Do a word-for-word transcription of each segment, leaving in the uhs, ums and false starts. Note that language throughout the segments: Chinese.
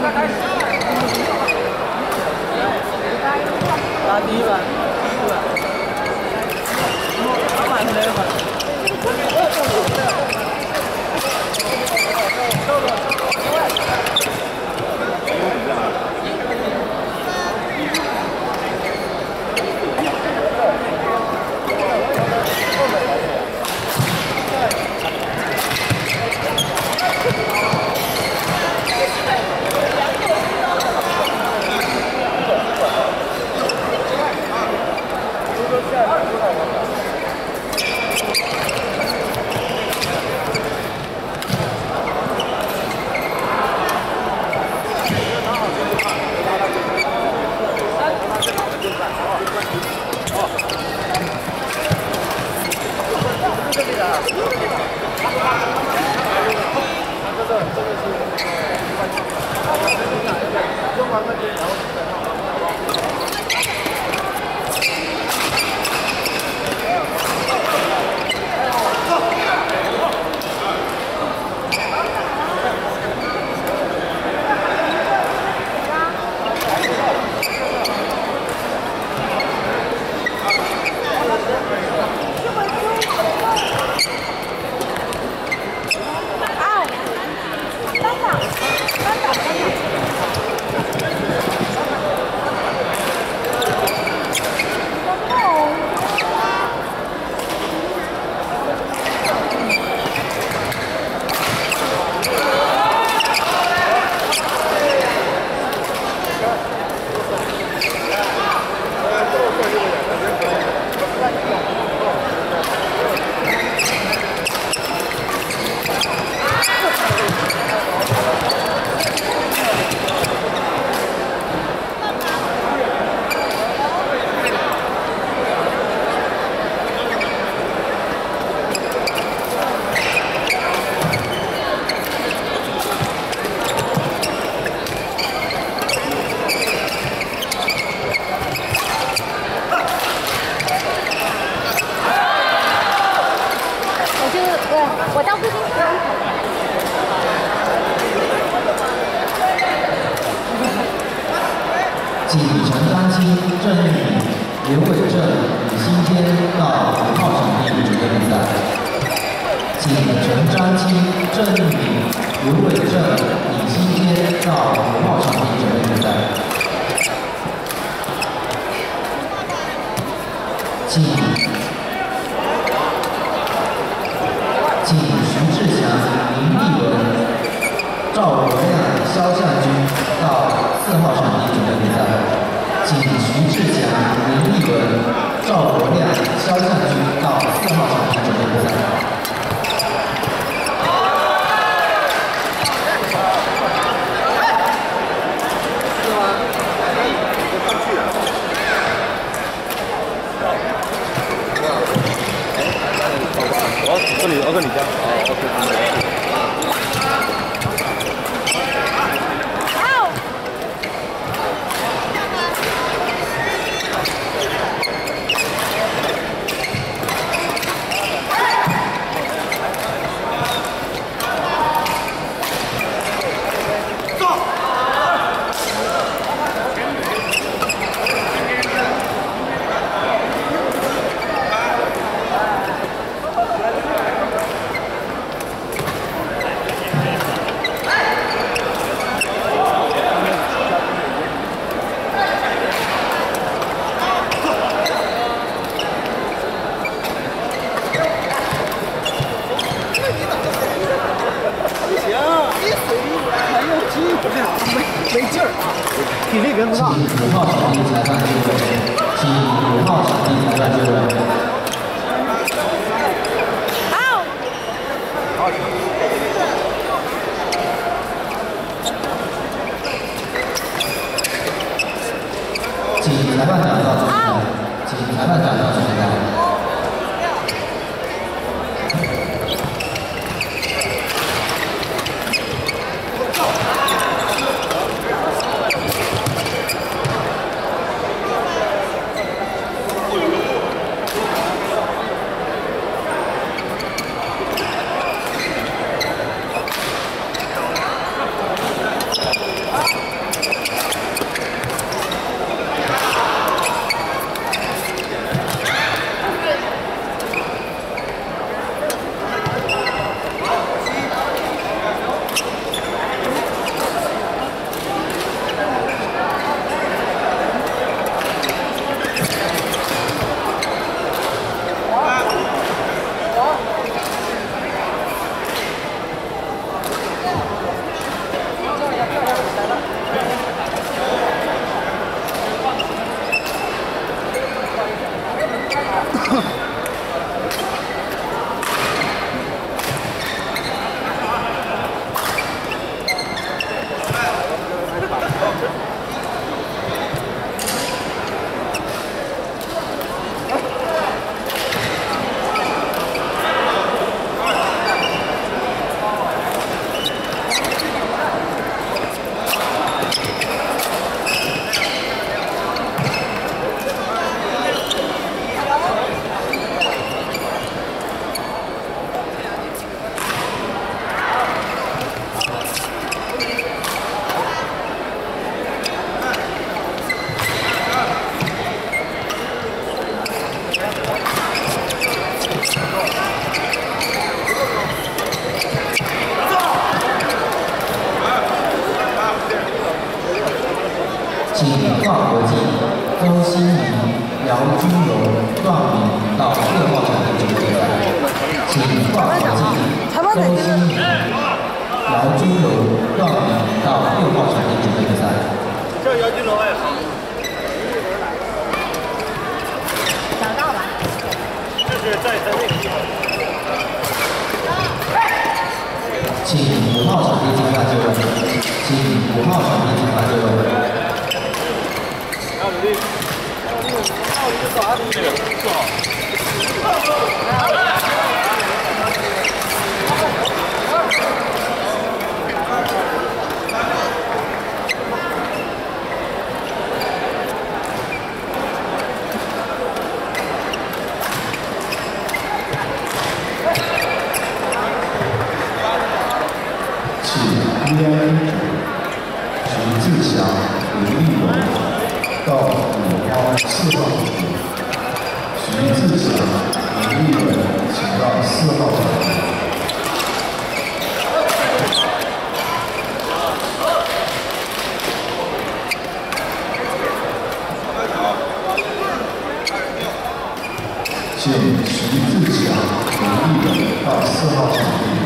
拉低吧，是吧？他买回来吧。 我到附近去。 锦城单亲郑玉敏、刘伟正、李新坚到五号场地准备比赛。锦城单亲郑玉敏、刘伟正、李新坚到五号场地准备比赛。锦锦徐志强、林立文、赵国亮、肖向军到四号场地准备比赛。锦徐志强、林立文、赵国亮、肖向军到四号场地准备比赛。 我这里，我跟你家。哦 ，OK。 没劲儿啊，体力跟不上。 五号场地裁判就位，请五号场地裁判就位。 好。 好。 请裁判长到主席台，请裁判长到主席台。 啊！ 请挂国际周新明、姚君柔、段敏到六号场地准备比赛。请挂国际周新明、姚君柔、段敏到六号场地准备比赛。 这姚君柔哎。 找到吧。 这是在在那个地方。 请五号场地进发就位，请五号场地进发就位。 那我们这，那我们那我们就找阿东这个做好。 一 A 徐志祥、林立文到五号四号场地。徐志祥、林立文请到四号场地。请徐志祥、林立文到四号场地。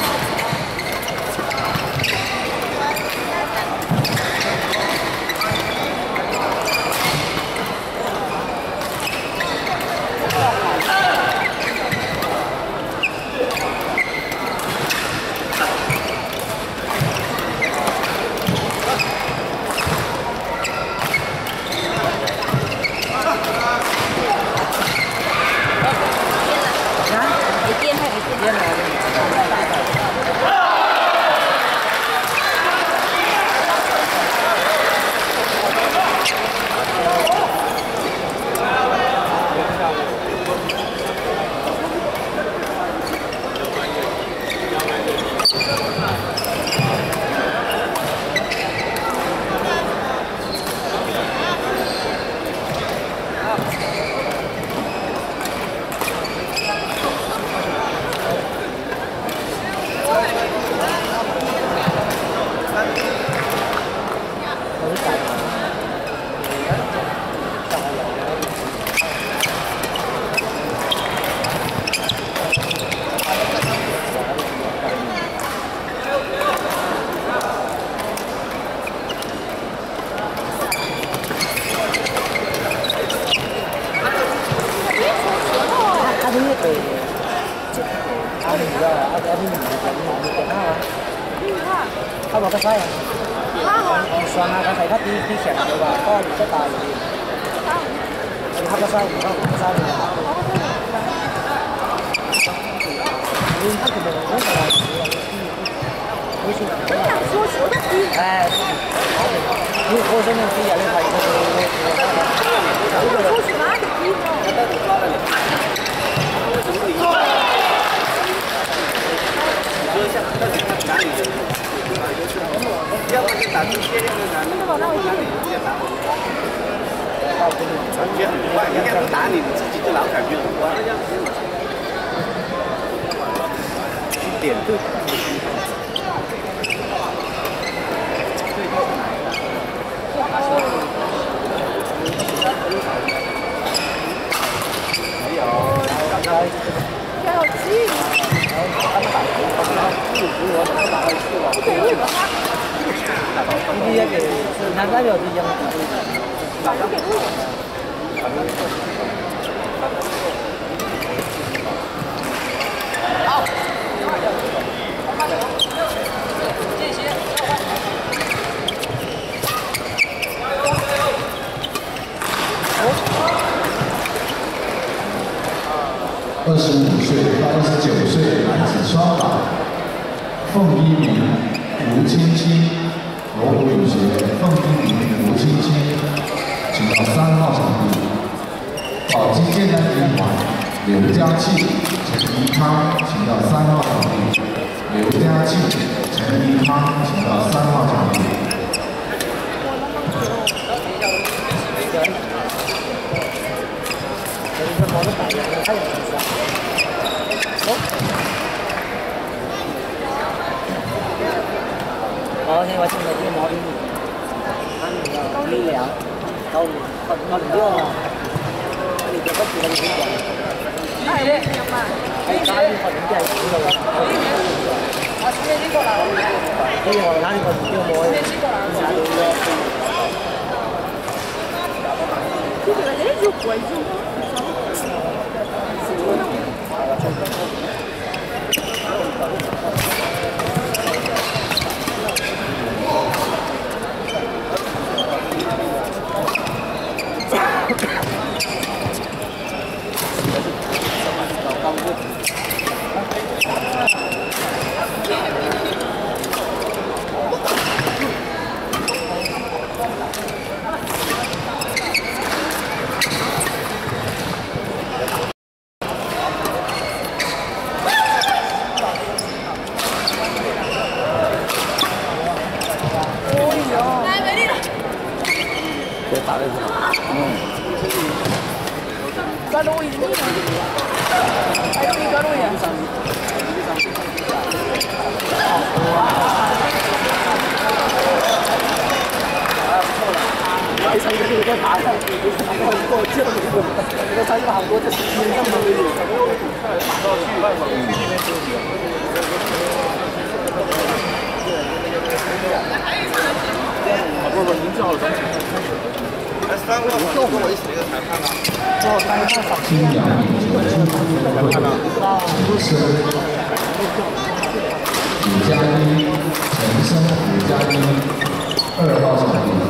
เขาบอกก็ใช่ส่วนมากเขาใส่ผ้าตีที่แข็งเลยว่าก็อยู่ก็ตายอยู่ดีเขาก็ใส่เขาก็ใส่ลืม他可能不是来不是说球的低哎如果说那低眼泪他一个说球哪里低呢要不就打直接那个男的，男的直接打我。传球很快，人家不打你，你自己就老感觉很快。点对。没有，刚才要有气他们打球，他们不服我，他们打了一次了。你也给是男代表之间打的给我。好。这些。 二十五岁到二十九岁男子双打，凤一鸣、吴青青，罗湖有学凤一鸣、吴青青，请到三号场地。宝鸡健丹集团刘家庆、陈怡康，请到三号场地。刘家庆、陈怡康，请到三号场地。 哦，你我现在这个毛病。 力量，高高高力量啊！你这个是个力量。哎，哎，哪里好人家知道了？啊，今天你过来了。哎呦，哪里个有毛呀？哪里有？ 这个人就贵就。 别打了是吧？嗯。 干录音呢？还录音干录音？ 还差一个这个打的，韩国这个这个，这个才是韩国这十年上的威力。打到去外省那边休息。不不，您叫了咱们。哎，三个，你跟我一起那个裁判啊。做裁判上。 新阳裁判啊。是五加一，陈升五加一，二号场比。